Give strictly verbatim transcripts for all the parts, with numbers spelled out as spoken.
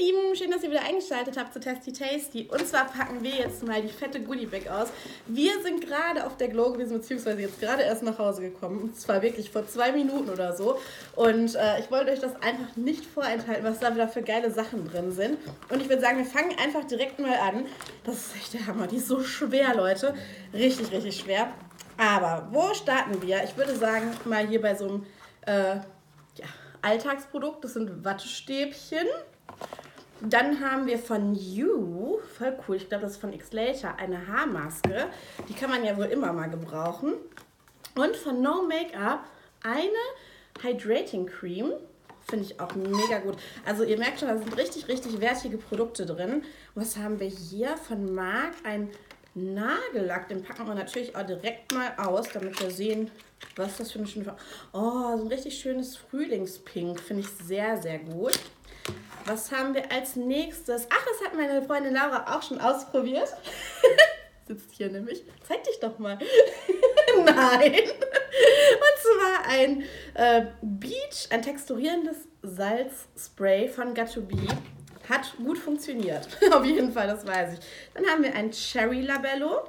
Lieben, schön, dass ihr wieder eingeschaltet habt zu Tasty Tasty. Und zwar packen wir jetzt mal die fette Goodie-Bag aus. Wir sind gerade auf der Glow gewesen, beziehungsweise jetzt gerade erst nach Hause gekommen. Und zwar wirklich vor zwei Minuten oder so. Und äh, ich wollte euch das einfach nicht vorenthalten, was da wieder für geile Sachen drin sind. Und ich würde sagen, wir fangen einfach direkt mal an. Das ist echt der Hammer. Die ist so schwer, Leute. Richtig, richtig schwer. Aber wo starten wir? Ich würde sagen, mal hier bei so einem äh, ja, Alltagsprodukt. Das sind Wattestäbchen. Dann haben wir von You, voll cool, ich glaube, das ist von X-Later, eine Haarmaske. Die kann man ja wohl immer mal gebrauchen. Und von No Make-up eine Hydrating Cream. Finde ich auch mega gut. Also ihr merkt schon, da sind richtig, richtig wertige Produkte drin. Was haben wir hier? Von Marc ein Nagellack. Den packen wir natürlich auch direkt mal aus, damit wir sehen, was das für eine schöne... Oh, so ein richtig schönes Frühlingspink. Finde ich sehr, sehr gut. Was haben wir als nächstes? Ach, das hat meine Freundin Laura auch schon ausprobiert. Sitzt hier nämlich. Zeig dich doch mal. Nein. Und zwar ein äh, Beach, ein texturierendes Salzspray von Got to Be. Hat gut funktioniert. Auf jeden Fall, das weiß ich. Dann haben wir ein Cherry Labello.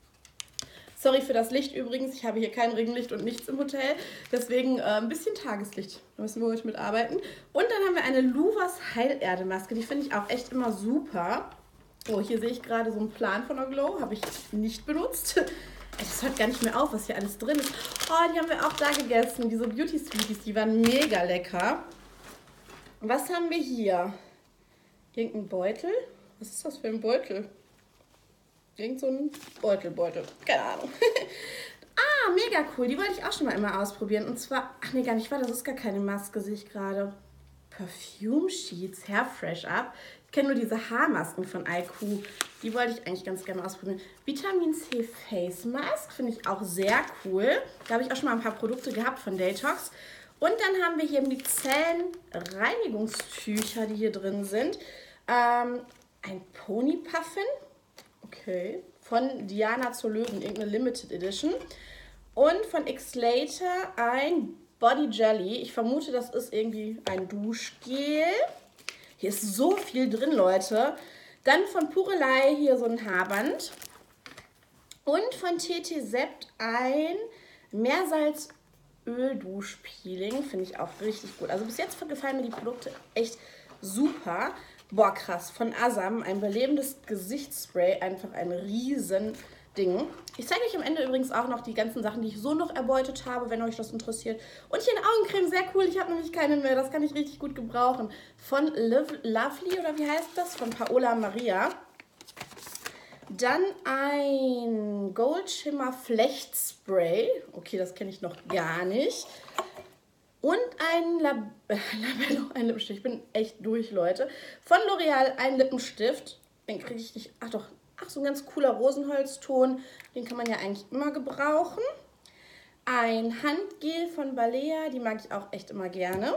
Sorry für das Licht übrigens, ich habe hier kein Regenlicht und nichts im Hotel, deswegen äh, ein bisschen Tageslicht, da müssen wir heute mitarbeiten. Und dann haben wir eine Luvas Heilerde-Maske, die finde ich auch echt immer super. Oh, hier sehe ich gerade so einen Plan von der Glow, habe ich nicht benutzt. Das hört gar nicht mehr auf, was hier alles drin ist. Oh, die haben wir auch da gegessen, diese Beauty Sweeties, die waren mega lecker. Was haben wir hier? Irgendein Beutel? Was ist das für ein Beutel? Irgend so ein Beutelbeutel. Keine Ahnung. Ah, mega cool. Die wollte ich auch schon mal immer ausprobieren. Und zwar, ach nee, gar nicht wahr, das ist gar keine Maske, sehe ich gerade. Perfume Sheets, Hair Fresh Up. Ich kenne nur diese Haarmasken von I Q. Die wollte ich eigentlich ganz gerne ausprobieren. Vitamin C Face Mask finde ich auch sehr cool. Da habe ich auch schon mal ein paar Produkte gehabt von Detox. Und dann haben wir hier die Zellenreinigungstücher, die hier drin sind. Ähm, ein Pony Puffin. Okay. Von Diana zur Löwen, irgendeine Limited Edition. Und von X-Later ein Body Jelly. Ich vermute, das ist irgendwie ein Duschgel. Hier ist so viel drin, Leute. Dann von Purelei hier so ein Haarband. Und von T T Sept ein Meersalzöl-Duschpeeling. Finde ich auch richtig gut. Also bis jetzt gefallen mir die Produkte echt super. Boah, krass. Von Asam, ein belebendes Gesichtsspray. Einfach ein riesen Ding. Ich zeige euch am Ende übrigens auch noch die ganzen Sachen, die ich so noch erbeutet habe, wenn euch das interessiert. Und hier eine Augencreme, sehr cool. Ich habe nämlich keine mehr. Das kann ich richtig gut gebrauchen. Von Liv Lovely, oder wie heißt das? Von Paola Maria. Dann ein Gold Shimmer Flechtspray. Okay, das kenne ich noch gar nicht. Und ein Lab Labello, ein Lippenstift. Ich bin echt durch, Leute. Von L'Oreal ein Lippenstift. Den kriege ich nicht. Ach doch. Ach, so ein ganz cooler Rosenholzton. Den kann man ja eigentlich immer gebrauchen. Ein Handgel von Balea. Die mag ich auch echt immer gerne.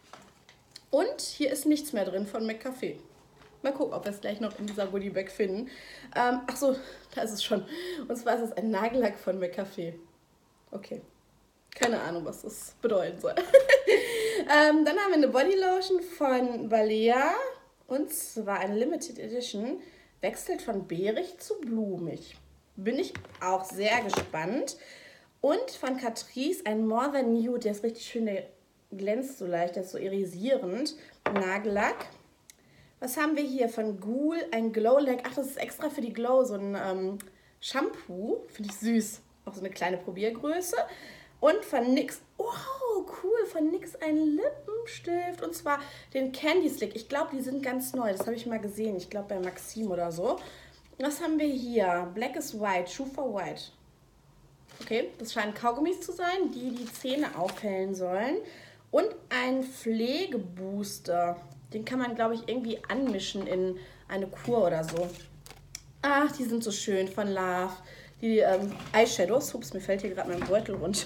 Und hier ist nichts mehr drin von McCafé. Mal gucken, ob wir es gleich noch in dieser Goodie-Bag finden. Ähm, ach so, da ist es schon. Und zwar ist es ein Nagellack von McCafé. Okay. Keine Ahnung, was das bedeuten soll. ähm, dann haben wir eine Bodylotion von Balea. Und zwar eine Limited Edition. Wechselt von beerig zu blumig. Bin ich auch sehr gespannt. Und von Catrice ein More Than Nude. Der ist richtig schön, der glänzt so leicht, der ist so irisierend. Nagellack. Was haben wir hier von Ghoul? Ein Glow Lag. Ach, das ist extra für die Glow. So ein ähm, Shampoo. Finde ich süß. Auch so eine kleine Probiergröße. Und von N Y X, wow, cool, von N Y X ein Lippenstift. Und zwar den Candy Slick. Ich glaube, die sind ganz neu. Das habe ich mal gesehen. Ich glaube, bei Maxim oder so. Was haben wir hier? Black is White, Shoe for White. Okay, das scheinen Kaugummis zu sein, die die Zähne aufhellen sollen. Und ein Pflegebooster. Den kann man, glaube ich, irgendwie anmischen in eine Kur oder so. Ach, die sind so schön von Love. Die ähm, Eyeshadows. Ups, mir fällt hier gerade mein Beutel runter.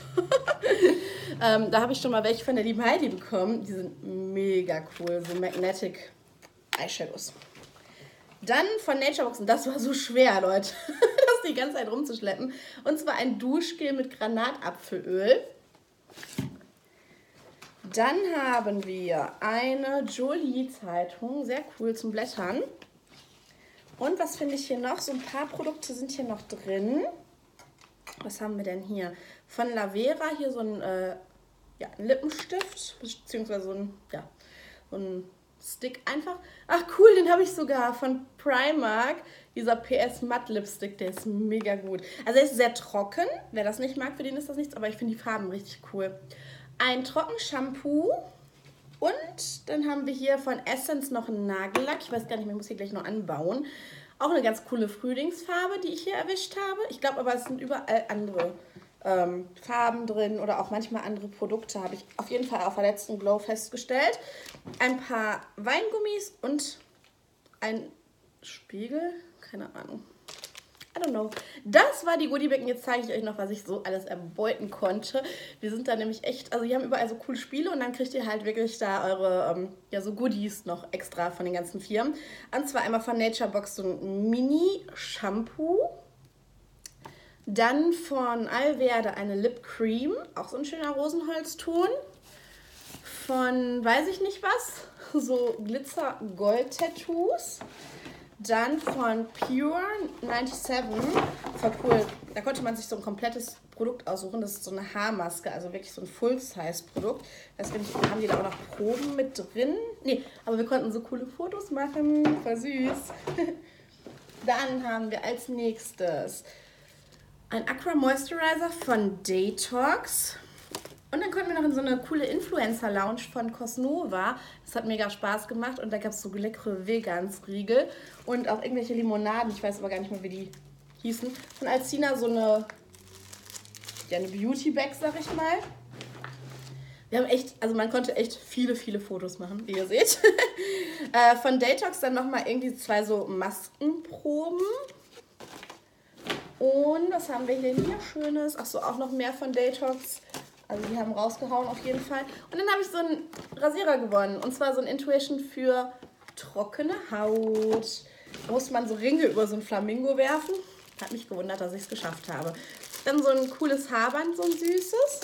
ähm, da habe ich schon mal welche von der lieben Heidi bekommen. Die sind mega cool. So Magnetic Eyeshadows. Dann von Naturebox. Und das war so schwer, Leute. Das die ganze Zeit rumzuschleppen. Und zwar ein Duschgel mit Granatapfelöl. Dann haben wir eine Jolie-Zeitung, sehr cool zum Blättern. Und was finde ich hier noch? So ein paar Produkte sind hier noch drin. Was haben wir denn hier? Von Lavera hier so ein, äh, ja, ein Lippenstift, beziehungsweise so ein, ja, so ein Stick einfach. Ach cool, den habe ich sogar von Primark. Dieser P S Matte Lipstick, der ist mega gut. Also er ist sehr trocken. Wer das nicht mag, für den ist das nichts, aber ich finde die Farben richtig cool. Ein Trockenshampoo. Und dann haben wir hier von Essence noch einen Nagellack. Ich weiß gar nicht mehr, ich muss hier gleich noch anbauen. Auch eine ganz coole Frühlingsfarbe, die ich hier erwischt habe. Ich glaube aber, es sind überall andere ähm, Farben drin oder auch manchmal andere Produkte, habe ich auf jeden Fall auf der letzten Glow festgestellt. Ein paar Weingummis und ein Spiegel, keine Ahnung. I don't know. Das war die Goodie-Bag. Jetzt zeige ich euch noch, was ich so alles erbeuten konnte. Wir sind da nämlich echt, also die haben überall so coole Spiele und dann kriegt ihr halt wirklich da eure, ähm, ja so Goodies noch extra von den ganzen Firmen. Und zwar einmal von Naturebox so ein Mini-Shampoo. Dann von Alverde eine Lip Cream, auch so ein schöner Rosenholzton. Von weiß ich nicht was, so Glitzer-Gold-Tattoos. Dann von Pure siebenundneunzig, voll cool. Da konnte man sich so ein komplettes Produkt aussuchen. Das ist so eine Haarmaske, also wirklich so ein Full-Size-Produkt. Deswegen haben die da auch noch Proben mit drin. Nee, aber wir konnten so coole Fotos machen. Voll süß. Dann haben wir als nächstes ein Aqua Moisturizer von Detox. Und dann konnten wir noch in so eine coole Influencer-Lounge von Cosnova. Das hat mega Spaß gemacht. Und da gab es so leckere Vegans-Riegel und auch irgendwelche Limonaden. Ich weiß aber gar nicht mehr, wie die hießen. Von Alcina so eine, ja, eine Beauty-Bag, sag ich mal. Wir haben echt, also man konnte echt viele, viele Fotos machen, wie ihr seht. äh, von Detox dann nochmal irgendwie zwei so Maskenproben. Und was haben wir hier hier Schönes? Achso, auch noch mehr von Detox. Also die haben rausgehauen auf jeden Fall. Und dann habe ich so einen Rasierer gewonnen. Und zwar so ein Intuition für trockene Haut. Da musste man so Ringe über so ein Flamingo werfen. Hat mich gewundert, dass ich es geschafft habe. Dann so ein cooles Haarband, so ein süßes.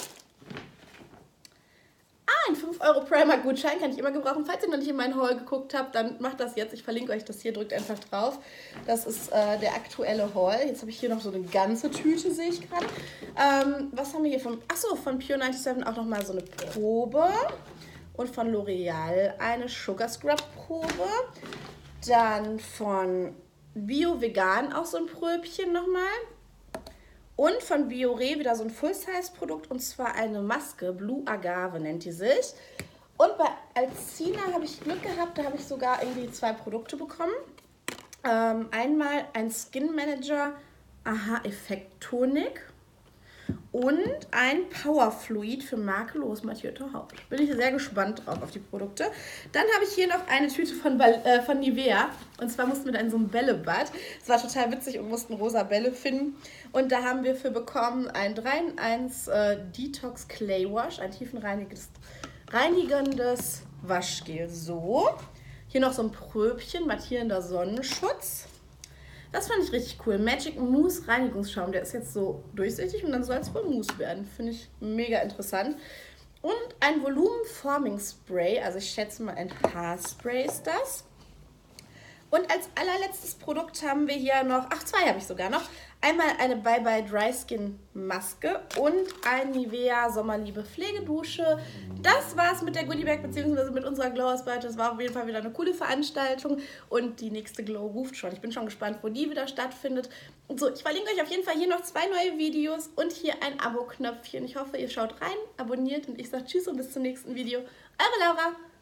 Ah, ein fünf Euro Primark-Gutschein kann ich immer gebrauchen. Falls ihr noch nicht in meinen Haul geguckt habt, dann macht das jetzt. Ich verlinke euch das hier, drückt einfach drauf. Das ist äh, der aktuelle Haul. Jetzt habe ich hier noch so eine ganze Tüte, sehe ich gerade. Ähm, was haben wir hier von... Achso, von Pure siebenundneunzig auch nochmal so eine Probe. Und von L'Oreal eine Sugar Scrub Probe. Dann von Bio Vegan auch so ein Pröbchen nochmal. Und von Biore wieder so ein Full-Size-Produkt, und zwar eine Maske, Blue Agave nennt die sich. Und bei Alcina habe ich Glück gehabt, da habe ich sogar irgendwie zwei Produkte bekommen. Ähm, einmal ein Skin Manager Aha-Effekt Tonik und ein Power Fluid für makellos mattierte Haut. Bin ich sehr gespannt drauf auf die Produkte. Dann habe ich hier noch eine Tüte von, äh, von Nivea. Und zwar mussten wir da in so einem Bällebad. Es war total witzig und mussten rosa Bälle finden. Und da haben wir für bekommen ein drei in eins äh, Detox Clay Wash, ein tiefenreinigendes reinigendes Waschgel. So. Hier noch so ein Pröbchen, mattierender Sonnenschutz. Das fand ich richtig cool. Magic Mousse Reinigungsschaum. Der ist jetzt so durchsichtig und dann soll es wohl Mousse werden. Finde ich mega interessant. Und ein Volumen-Forming Spray. Also ich schätze mal ein Haarspray ist das. Und als allerletztes Produkt haben wir hier noch, ach zwei habe ich sogar noch. Einmal eine Bye Bye Dry Skin Maske und ein Nivea Sommerliebe Pflegedusche. Das war's mit der Goodie Bag bzw. mit unserer Glow-Ausbeute. Das war auf jeden Fall wieder eine coole Veranstaltung und die nächste Glow ruft schon. Ich bin schon gespannt, wo die wieder stattfindet. Und so, ich verlinke euch auf jeden Fall hier noch zwei neue Videos und hier ein Abo-Knöpfchen. Ich hoffe, ihr schaut rein, abonniert und ich sage Tschüss und bis zum nächsten Video. Eure Laura!